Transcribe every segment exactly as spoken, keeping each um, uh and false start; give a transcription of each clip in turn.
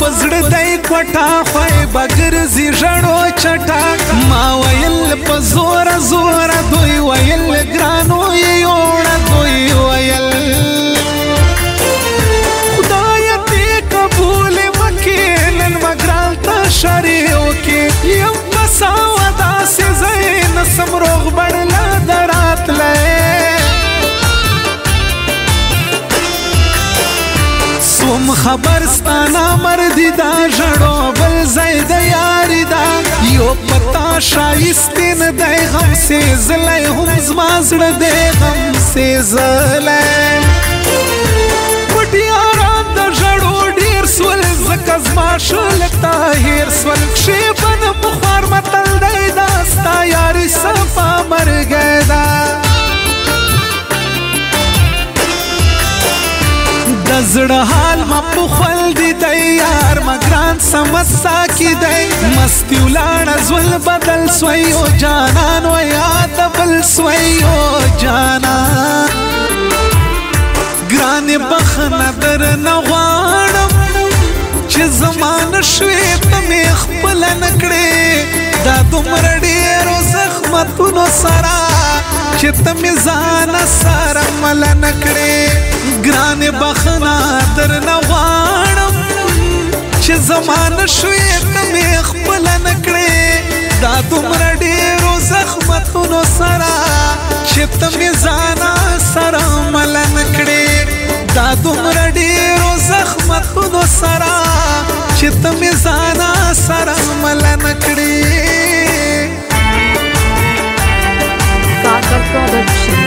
پزړه دی کوټه خوای بګرځي ژړو چټا ما ویل په زور زور دوی ویل ګرانو یوړه دوی ویل خدای دې قبول وکړي نن مګران ته شریو کې یم بساوه داسې ځای نسم روغ بړله دراتلی سوم خبر ستانا مردی دا ژړو بل ځای د یاري دا یو پتا شایستې نه دی غم سېزلی هم زما زړه دی غم سېزلی پټ یاران د ژړو ډېر سول ځکه زما شلتا هېر سول کښې به د بخار متل دی دا ستا یاري صفا مرګی دا د زړه حال ما پخول دی دی یار مګران سمسا کی دی مستی ولاړه زول بدل سوی او جانان و یاد بل سوی او جانان ګران بخنه در نه غواړم چې زمانه شوې ته مې خپله نه کړې دا دومره ډېرو زخمتونو سره چې ته مې ځانه سره مله نه کړې ګرانې بخنه در نه غواړم چې زمانه شوې ته مې خپله نه کړې دا دومره ډېرو زخمتونو سره چې ته مې ځانه سره مله نه کړې دا دومره ډېرو زخمتونو سره چې ته مې ځانه سره مله نه کړې Kaka Productions.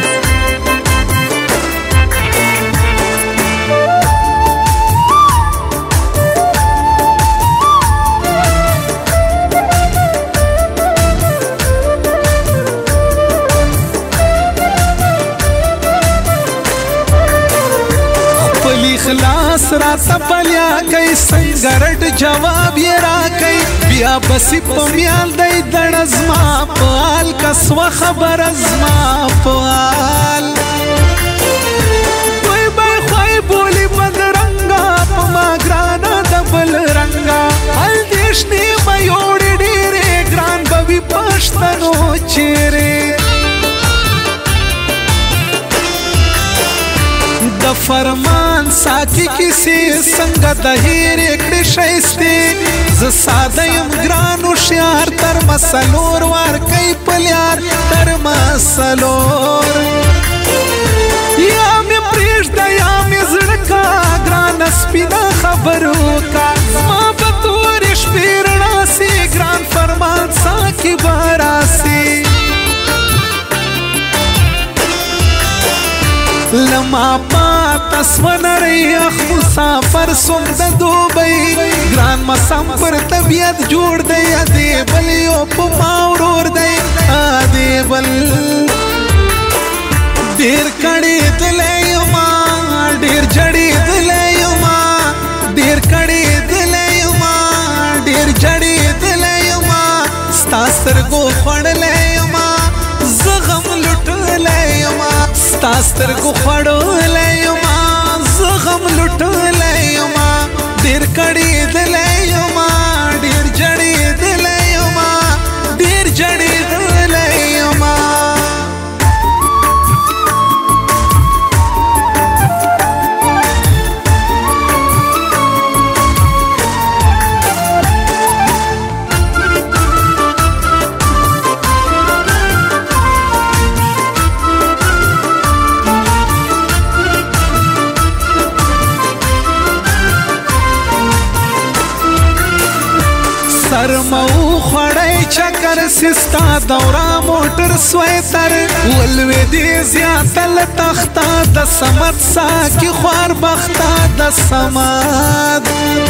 خلاص راته بلیا کوي څنګه رټ جواب یې راکوي بیا بسې په میال دی دړه زما په حال کسوه خبره زما په حال دوی به یې خوی بولي بدرنګه په ما ګرانه د بل رنګه هل دې شنې میوړې ډېرې ګران به وي پښتنو چیرې د فرمان ساقي کیسې څنګه د هېرې کړې ښایستې زه ساده یم ګران هوښیار تر مسلور ورکوي پلیار تر مسلور یا مې پرېږده یا مې زړه کا ګرانه سپینه خبرو کا زما به تورې شپې رڼا سي ګران فرمان ساقي به راسي لما پاته سوه نړۍ اخ مسافر سوم د دوبۍ ګران مسم پر طبیعت جوړ دی ادې بل یو په ما ورور دی ادې بل ډېر کړېدلی یما ډېر جړېدلی یما ډېر کړېدلی یما ډېر جړېدلی یما ستا سترګو خوړلی یما زه غم لوټلی یما ستا سترګو خوړلی یما زه غم لوټلی یما ډېر کړېدلی یما ډېر جړېدلی یما ډېر جړېدلی یما سرمو خوړی چکر سستا دورا موټر سویتر ولوې دې زیاته له تخته د صمد ساقي خوار بخته د صمد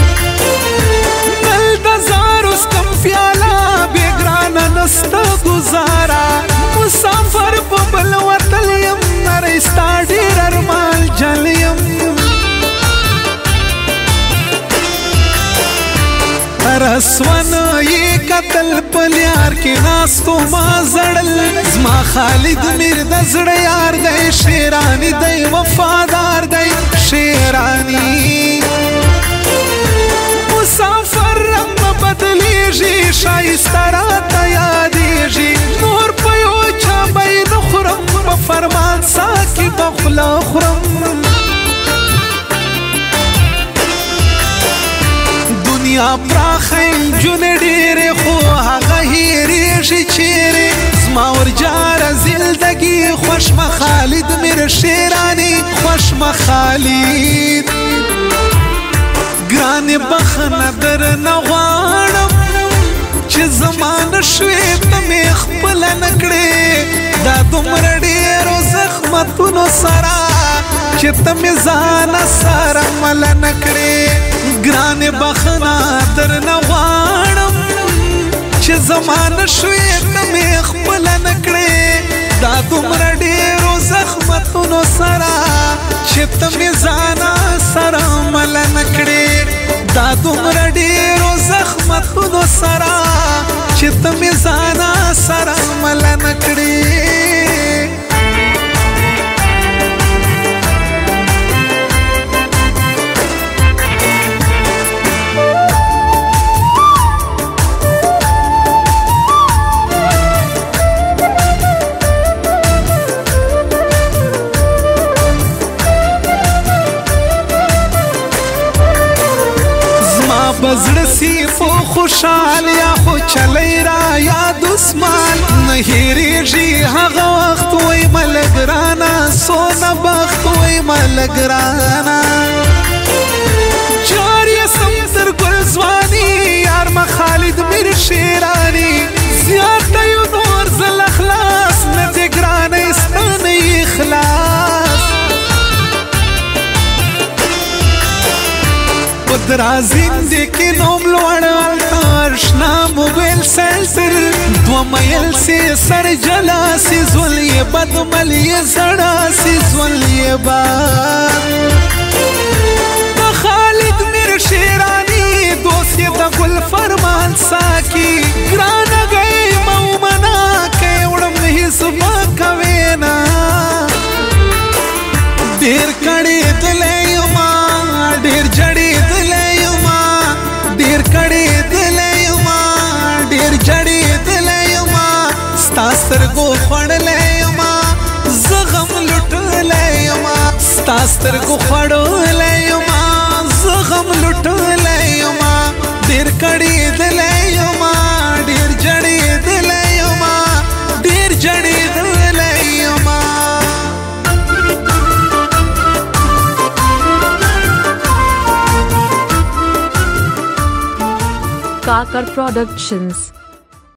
نل د زارو سکم پیاله بې ګرانه نسته ګزاره مسافر په بل وتل یم نری ستا ډېر ارمان جل یم رسون یې قتل پلیار کې ناستو ما زړل زما خالد میر د زړه یار دی شیرانی دی وفادار دی شیرانی مسافر رنگ بدلیږي شایسته راته یادېږي نور په یو چا به یې نه خورم په فرمان ساکي به خوله خورم دنیا پراخه نجونې ډېرې خو هغه هېرېږي چیرې زما ورجاره زندګي خوشمه خالد میر شیراني خوشمه خالد ګرانې بخښنه درنه غواړم چې زما نه شوې ته مې خپله نه کړې دا دومره ډېرو زخمتونو سره چې ته مې ځانه سره مله نه کړې ګرانې بخښنه درنه غواړم چې زما نه شوې ته مې خپله نه کړې دا دومره ډېرو زخمتونو سره چې ته مې ځانه سره مله نه کړې دا دومره ډېرو زخمتونو سره چې ته مې ځانه سره مله نه کړې بزړه سی په خوشحال یا خو چلی را یاد اسمان نه هېرېږي هغه وخت وای ملګرانه سونه بخت وای ملګرانه جار یې سم تر ګل ځواني یار ما خالد میر شیراني زیاته یو نور زله خلاص نه دې ګرانه ستا نه یې خلاص درا زندگی نوم لوړ آشنا موبایل سنسر دو میل سے سر جلا سی زولیه بد ملیه زړه سی زولیه باد خالد میر شیرانی دوست د ګل فرمان ساکی ګران گئی مومنا کې وړم هیڅ پکوینا ډیر کړي دلې ما ډیر جړې ستاسرګو خړلې یما زغم لټلې یما ستاسرګو خړلې یما زغم لټلې یما ډیر کړي دلې یما ډیر جړې دلې یما ډیر جړې دلې یما Kakar Productions.